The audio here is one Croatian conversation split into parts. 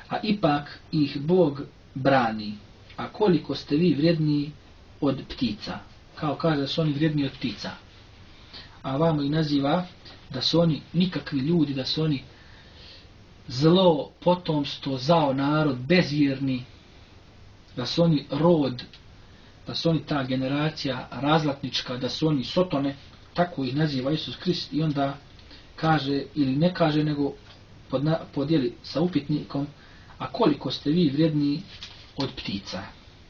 a ipak ih Bog brani. A koliko ste vi vrijedniji od ptica? Kao kaže da su oni vrijedniji od ptica. A vamo ih naziva da su oni nikakvi ljudi, da su oni zlo, potomstvo, zao narod, bezvjerni, da su oni rod, da su oni ta generacija razlatnička, da su oni sotone, tako ih naziva Isus Krist i onda kaže, ili ne kaže, nego podijeli sa upitnikom, a koliko ste vi vrijedniji od ptica?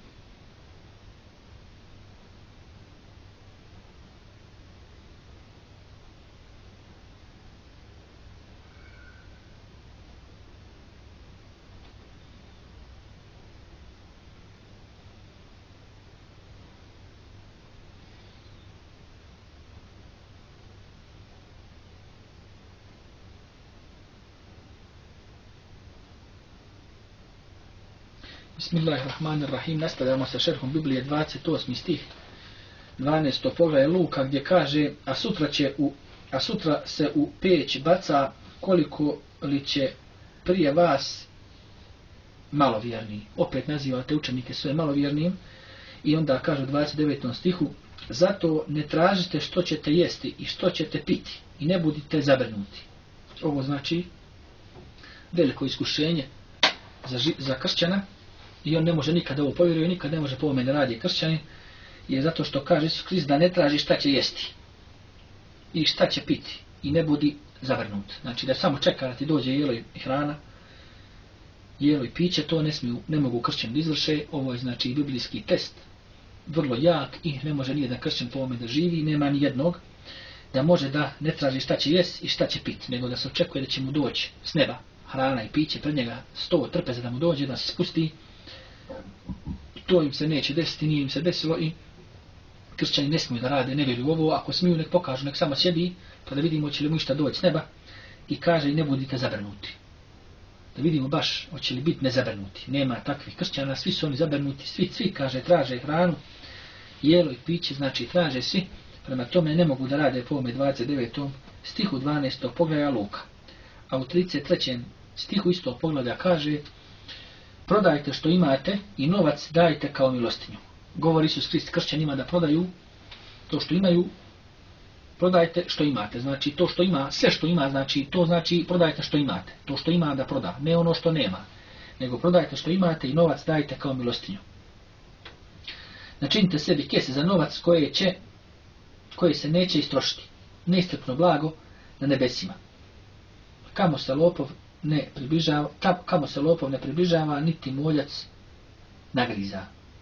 Bismillahirrahmanirrahim. Nastavljamo sa šerhom Biblije 28. stih 12. poglavlje Luka gdje kaže a sutra se u peć baca koliko li će prije vas malovjerni. Opet nazivate učenike svoje malovjernim i onda kaže u 29. stihu zato ne tražite što ćete jesti i što ćete piti i ne budite zabrinuti. Ovo znači veliko iskušenje za kršćana. I on ne može nikada ovo povjeruje, nikad ne može po ovome da radi kršćanin, je zato što kaže Isus Krist da ne traži šta će jesti i šta će piti i ne budi zavrnut. Znači da samo čeka da ti dođe jelo i hrana, jelo i piće, to ne mogu kršćani da izvrše. Ovo je znači biblijski test, vrlo jak i ne može nijedan kršćan po ovome da živi, nema ni jednog da može da ne traži šta će jesti i šta će piti, nego da se očekuje da će mu doći s neba hrana i piće, pred njega sto trpeza da mu dođe, da se spusti. To im se neće desiti, nije im se desilo i kršćani ne smiju da rade, ne vjeruju ovo, ako smiju nek pokažu, nek samo sjedi, pa da vidimo će li mu išta doći s neba i kaže i ne budite zabrinuti. Da vidimo baš hoće li biti nezabrinuti. Nema takvih kršćana, svi su oni zabrinuti, svi kaže traže hranu, jelo i piće, znači traže svi, prema tome ne mogu da rade po ovome 29. stihu 12. poglavlja Luka. A u 33. stihu istog poglavlja kaže prodajte što imate i novac dajte kao milostinju. Govori Isus Krist kršćanima da prodaju to što imaju, prodajte što imate. Znači to što ima, sve što ima, znači to znači prodajte što imate. To što ima da proda, ne ono što nema. Nego prodajte što imate i novac dajte kao milostinju. Načinite sebi kese za novac koje se neće istrošiti. Neiscrpno blago na nebesima. Kamo se lopov ne približava, niti moljac nagriza.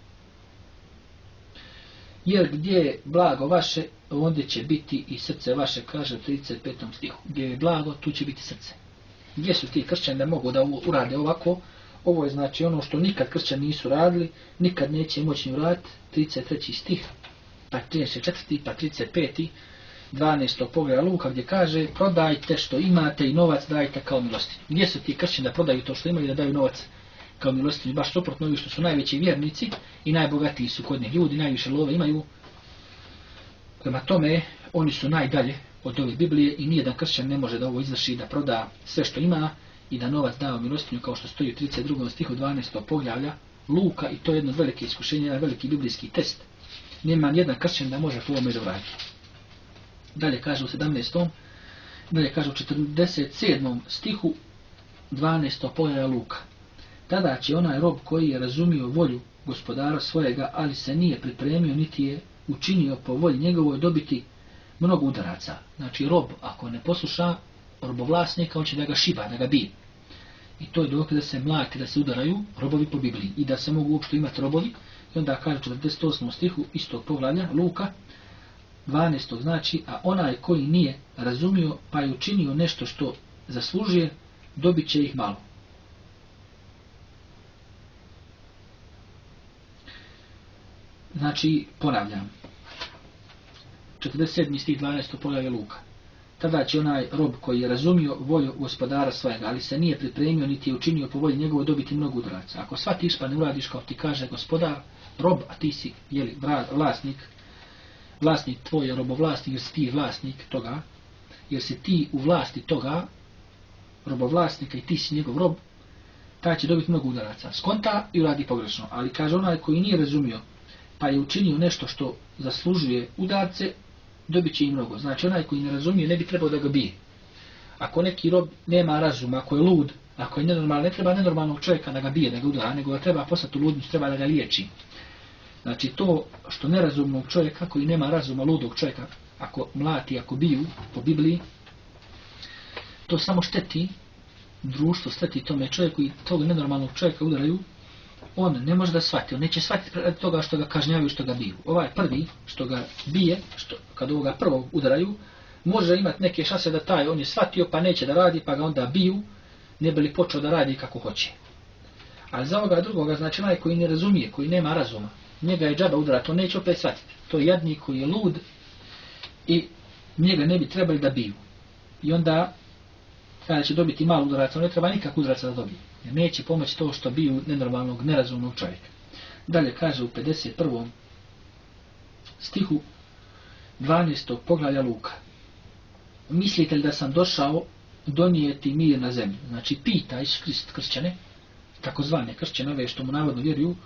Jer gdje je blago vaše, ondje će biti i srce vaše, kaže u 35. stihu. Gdje je blago, tu će biti srce. Gdje su ti kršćani da mogu da urade ovako? Ovo je znači ono što nikad kršćani nisu radili, nikad neće moći uraditi. 33. stih, pa 34. pa 35. 12. poglavlja Luka gdje kaže prodajte što imate i novac dajte kao milostinju. Gdje su ti kršćani da prodaju to što imaju i da daju novac kao milostinju? Baš suprotno ovi što su najveći vjernici i najbogatiji su kod njih ljudi, najviše love imaju. Prema tome oni su najdalje od ove Biblije i nijedan kršćan ne može da ovo izvrši, da proda sve što ima i da novac da u milostinju kao što stoji u 32. stihu 12. poglavlja Luka i to je jedno velike iskušenje, jedan veliki biblijski test. Nema nijedan kršćan da može po ovome da uradi. Dalje kaže u 17. Dalje kaže u 47. stihu 12. poglavlja Luka. Tada će onaj rob koji je razumio volju gospodara svojega, ali se nije pripremio niti je učinio po volji njegovoj dobiti mnogo udaraca. Znači rob ako ne posluša robovlasnika, on će da ga šiba, da ga bije. I to je dokaz da se mlati, da se udaraju robovi po Bibliji i da se mogu uopšte imati robovi. I onda kaže u 48. stihu istog poglavlja Luka 12. znači, a onaj koji nije razumio pa je učinio nešto što zaslužuje, dobit će ih malo. Znači, ponavljam. 47. stih 12. poglavlja Luka. Tada će onaj rob koji je razumio volju gospodara svojega, ali se nije pripremio niti je učinio po volji njegovo dobiti mnogo udaraca. Ako shvatiš pa ne uradiš kao ti kaže gospodar, rob, a ti si vlasnik tvoj je robovlasnik, jer si ti vlasnik toga, jer si ti u vlasti toga robovlasnika i ti si njegov rob, taj će dobiti mnogo udaraca. Skonta i uradi pogrešno, ali kaže onaj koji nije razumio, pa je učinio nešto što zaslužuje udarce, dobit će i mnogo. Znači onaj koji ne razumije ne bi trebao da ga bije. Ako neki rob nema razuma, ako je lud, ako je nenormalan, ne treba nenormalnog čovjeka da ga bije, da ga udara, nego ga treba poslati u ludnicu, treba da ga liječi. Znači to što nerazumnog čovjeka koji nema razuma, ludog čovjeka, ako mlati, ako biju po Bibliji, to samo šteti društvo, šteti tome čovjeku i tog nenormalnog čovjeka udaraju, on ne može da shvati, on neće shvatiti radi toga što ga kažnjavaju, što ga biju. Ovaj prvi što ga bije, kad ovoga prvog udaraju, može imati neke šanse da taj on je shvatio pa neće da radi, pa ga onda biju, ne bi li počeo da radi kako hoće. Ali za ovoga drugoga, znači onaj koji ne razumije, koji nema razuma, njega je džaba udarati, on neće opet shvatiti. To je jadnik koji je lud i njega ne bi trebali da biju. I onda, kada će dobiti malo udaraca, on ne treba nikak udaraca da dobije. Jer neće pomoći to što biju nenormalnog, nerazumnog čovjeka. Dalje kaže u 51. stihu 12. poglavlja Luka. Mislite li da sam došao donijeti mir na zemlju? Znači pita Isus Krist kršćane, takozvane kršćane, ove što mu navodno vjeruju,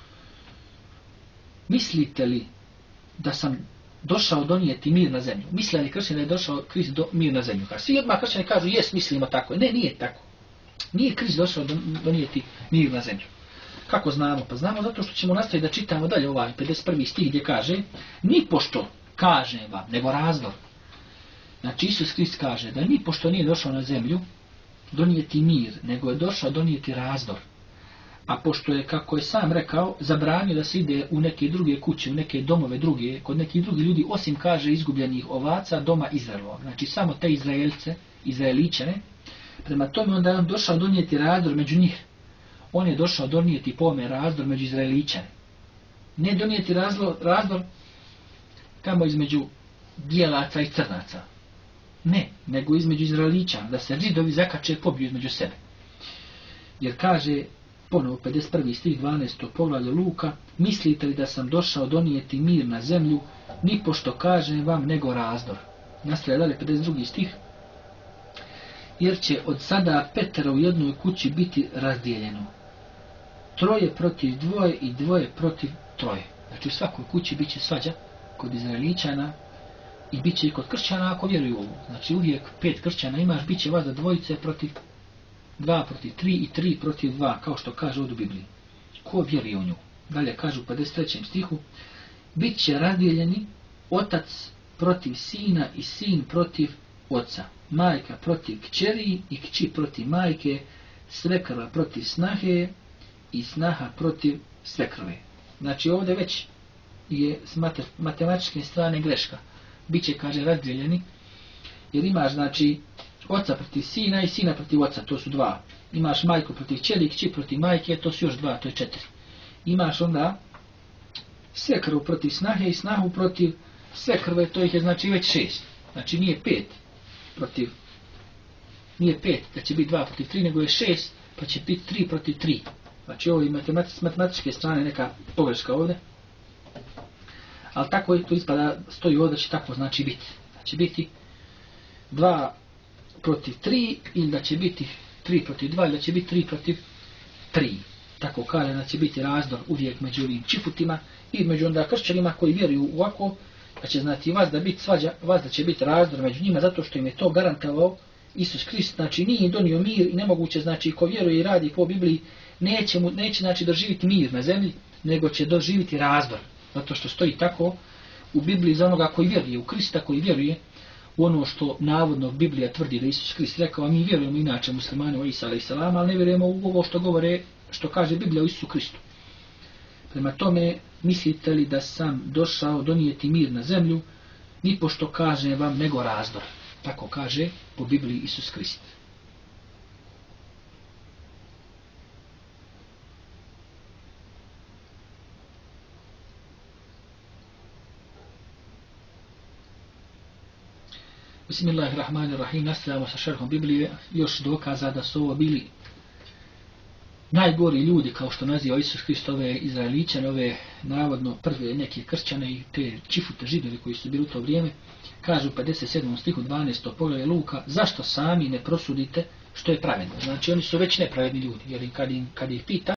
mislite li da sam došao donijeti mir na zemlju? Misle li kršćani da je došao Krist mir na zemlju? Svi odmah kršćani kažu, jes, mislimo tako. Ne, nije tako. Nije Krist došao donijeti mir na zemlju. Kako znamo? Pa znamo zato što ćemo nastaviti da čitamo dalje ovaj 51. stih gdje kaže, ni pošto kažem vam, nego razdor. Znači Isus Krist kaže da ni pošto nije došao na zemlju donijeti mir, nego je došao donijeti razdor. A pošto je, kako je sam rekao, zabranio da se ide u neke druge kuće, u neke domove druge, kod nekih drugih ljudi, osim, kaže, izgubljenih ovaca doma Izraelova. Znači samo te Izraelce, Izraeličane. Prema tome onda je on došao donijeti razdor među njih. On je došao donijeti pome razdor među Izraeličane. Ne donijeti razdor tamo između bijelaca i crnaca. Ne, nego između Izraeličana, da se Židovi zakače pobiju između sebe. Jer kaže ponovo 51. stih 12. poglavlja Luka, mislite li da sam došao donijeti mir na zemlju, ni pošto kažem vam, nego razdor. Nastavlja dalje 52. stih, jer će od sada 5 u jednoj kući biti razdijeljeno. 3 protiv 2 i 2 protiv 3. Znači u svakoj kući bit će svađa kod Izraeličana i bit će i kod kršćana ako vjeruju u ovo. Znači uvijek 5 kršćana imaš, bit će vas da 2 protiv 2 protiv 3 i 3 protiv 2, kao što kaže ovdje u Bibliji. Ko vjeruje u nju? Dalje kaže u 53. stihu, bit će razdijeljeni otac protiv sina i sin protiv oca, majka protiv kćeri i kći protiv majke, svekrva protiv snahe i snaha protiv svekrve. Znači ovdje već je s matematičke strane greška. Biće, kaže, razdijeljeni, jer imaš, znači, oca protiv sina i sina protiv oca, to su 2. Imaš majku protiv kćeri i kći protiv majke, to su još 2, to je 4. Imaš onda svekrvu protiv snahe i snahu protiv svekrve, to ih je znači već 6. Znači nije 5 protiv, nije 5 da će biti 2 protiv 3, nego je 6, pa će biti 3 protiv 3. Znači ovo je s matematičke strane neka pogreška ovdje. Ali tako je to ispada, stoji ovdje da će tako znači biti. Da će biti 2 protiv 3 ili da će biti 3 protiv 2 ili da će biti 3 protiv 3. Tako kaže da će biti razdor uvijek među ovim čiputima i među onda kršćanima koji vjeruju ovako, da će znati vas da biti svađa, vas da će biti razdor među njima zato što im je to garantovao Isus Krist. Znači nije im donio mir i nemoguće, znači ko vjeruje i radi po Bibliji neće znači doživjeti mir na zemlji, nego će doživjeti razdor. Zato što stoji tako u Bibliji za onoga koji vjeruje, u Krista koji vjeruje u ono što navodno Biblija tvrdi da Isus Krist rekao, a mi vjerujemo inače muslimani u Isa a.s., ali ne vjerujemo u ovo što govore, što kaže Biblija o Isusu Kristu. Prema tome, mislite li da sam došao donijeti mir na zemlju, ni pošto kaže vam, nego razdor. Tako kaže po Bibliji Isus Krist. Bismillahirrahmanirrahim. Nastavljamo sa šerhom Biblije. Još dokaza da su ovo bili najgori ljudi, kao što naziva Isus Krist ove Izraeličane, ove navodno prve neke kršćane i te čifute Židovi koji su bili u to vrijeme. Kažu u 57. stihu 12. poglavlja Luka, zašto sami ne prosudite što je pravedno. Znači oni su već nepravedni ljudi, jer kad ih pita